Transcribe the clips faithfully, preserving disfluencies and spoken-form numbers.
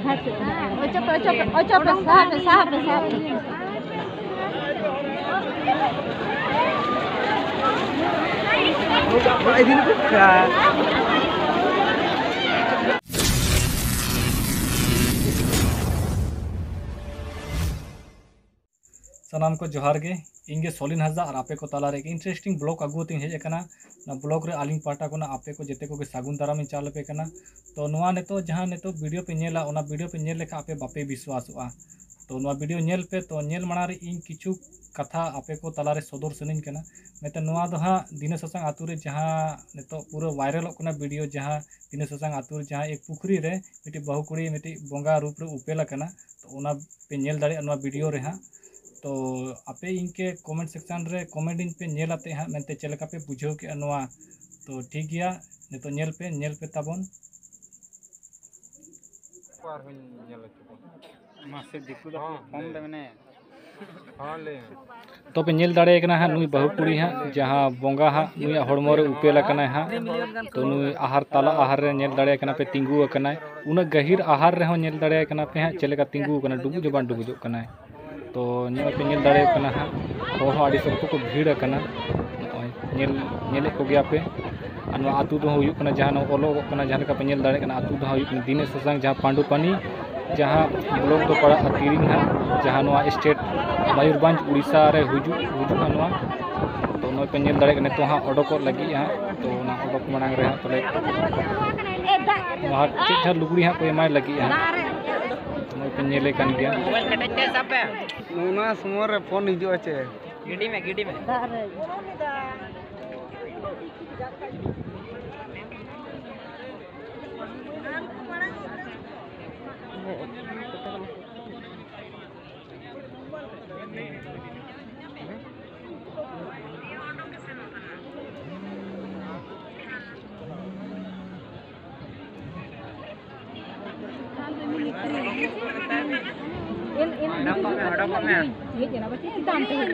Ocho pe, ocho pe, ocho pe, sabe, sabe, sabe. सानाम को जोहार गे इंगे सोलिन हज़ा और आपे को तालारे एक इंटरेस्टिंग ब्लॉग अगुती हेज कना ना ब्लॉग रे आलिंग पाटा को ना आपे को जेते को के सागुन दाराम चाल पे कना तो नुआ नेतो जहां नेतो वीडियो पे नेला ओना वीडियो पे नेल लेखा आपे बापे विश्वासोआ तो नुआ वीडियो नेल पे तो नेल माना रे इन किछु कथा आपे को तालारे सदर सनिन कना मेते नुआ दो हा दिने ससांग आतु रे जहां नेतो पूरा वायरल कना वीडियो जहां दिने ससांग आतु रे जहां एक पुखरी रे मिटी बहु कुड़ी मिटी बोंगा रूप रे उपेला कना तो ओना पे नेल दाड़े नुआ वीडियो रे हा तो आपे इनके कमेंट सेक्शन रे कमेंट इन पे नेलाते हाँ मेनते चलका पे बुझाव के नवा तो ठीक गया नितो नेल पे नेल पे ताबन मासे दिकु दा फॉर्म दे मने हां ले तो पे नेल दाड़े कना हा नुई बहु कुड़ी हा जहां बोंगा हा नुई हड़मो रे उपेला कना हा तो नुई आहार ताला आहार रे नेल दाड़े कना पे तिंगु कना उना गहिर आहार रे हो नेल दाड़े कना पे हा चलका तिंगु कना डुबु जबान डुबु जो कना तो पे नेल दाड़े कना हा और आड़ी सब को भीड़ कना नेल नेल को गया पे अन आतु दो हुयु कना जहां ओलो कना जहां का पे नेल दाड़े कना आतु दो हुयु कना दिने ससांग जहां पांडु पानी जहां ब्लॉक तो पड़ा अतिरिंग हा जहां नो स्टेट मयूरभंज उड़ीसा रे हुजु हुजु कनवा तो नो पे नेल दाड़े कना तो हा ओडको लगी हा तो ना ओडक मनांग रे हा तले वहां चिठा लुगड़ी हा को एमाय लगी हा पे नेले कन गया मोबाइल कटते सापे नोना समोर रे फोन हिजो आछे गिडी में गिडी में इन इन हड़प में हड़प में ये जना बच्चे दाम पे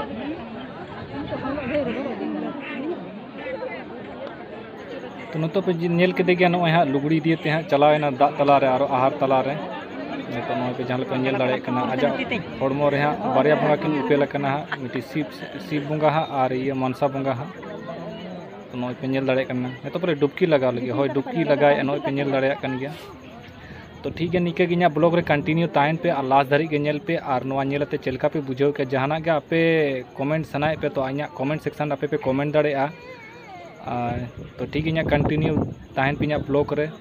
तो नतो पे नेल के देगे नो हा लुगड़ी दिए ते हा चलावेना दा तला रे और आहार तला रे तो नो पे जहां पे नेल दाड़े कना आजा हड़मो रे हा बारिया बंगा किन उपेला कना हा मिटी शिव शिव बंगा हा और ये मनसा बंगा हा तो नो पे नेल दाड़े कना तो पर डुबकी लगा लगी होय डुबकी लगाए नो पे नेल दाड़े कन गया तो ठीक है निके गिना ब्लॉग रे कंटिन्यू ताइन पे और लास्ट धरी के नेल पे और नवा नेलते चलका पे बुझाव के जहाना के आपे कमेंट सनाए पे तो आइया कमेंट सेक्शन आपे पे कमेंट दाड़े आ तो ठीक है कंटिन्यू ताइन पे ब्लॉग रे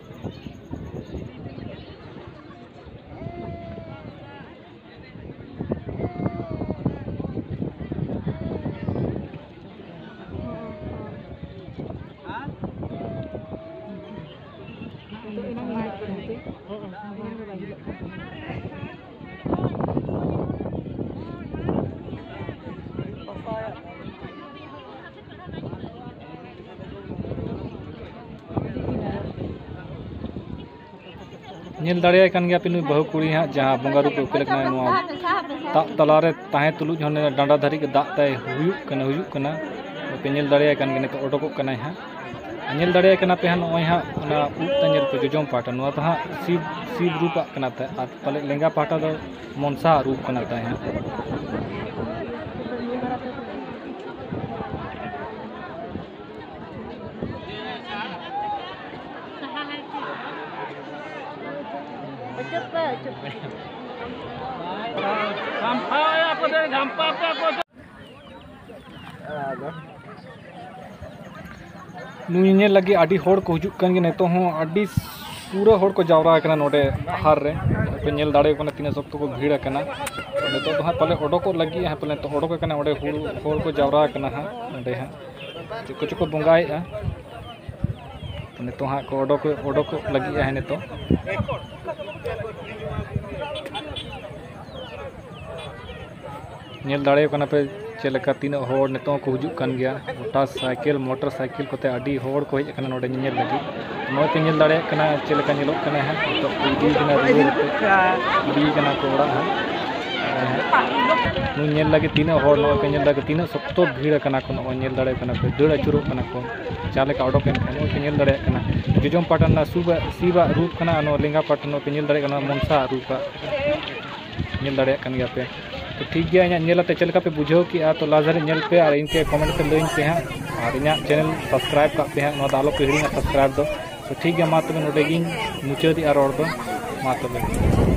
नेल दाड़े कन गया पे नुई बहु कुड़ी हा जहां बोंगा रूप उपेल कना नुआ ता तलारे ताहे तुलु जने डांडा धरी के दाग ताय हुयु कना हुयु कना पे नेल दाड़े कन गने तो ओडको कना हा नेल दाड़े कना पे हा नोय हा ओना उप तंजर पे जोजोम पाटा नुआ तो हा शिव शिव रूप कना ता आ तले लेंगा पाटा दो मनसा रूप कना ता हा नुई लगे आड़ी होड़ को हजु कन गे नेतो हो आड़ी पूरा होड़ को जावरा कना नोडे हार रे पे नेल दाड़े कना तीन सप्तो को भीड़ कना नेतो तो हा पले ओडको लगी हा पले तो ओडको कना ओडे होड़ को जावरा कना हा ओडे हा चको चको बंगाए आ तो नेतो हा को ओडको ओडको लगी है नेतो नेल दाड़े कना पे चलका तीन होड़ नेतो को हजु कन गया मोटर साइकिल मोटर साइकिल कोते आड़ी होड़ को हेज कना नोडे नेल लगी नो पे नेल दाड़े कना चलका नेलो कना है तो इदी कना इदी कना को ओड़ा है नुन लगे तीना हर नॉक लगे तीना सख्तो भीड़ को नल दाड़े पे दड़ अचुरो को चाले का अडोक नल दाड़े जोजम पाटन सूबा सीबा रूप लेंगा पाटन पे दाड़े मनसा रूप नल दाड़े पे तो ठीक गया इलाते चलका पे बुझाव किया तो लाजर नल पे और इनके कमेंट पे लैन पे हाँ और इन चैनल सब्सक्राइब का पे हाँ आलो पे हिड़ी सब्सक्राइब दो तो ठीक गया मा तबे नोडे गिन मुचादी रोड दो मा तबे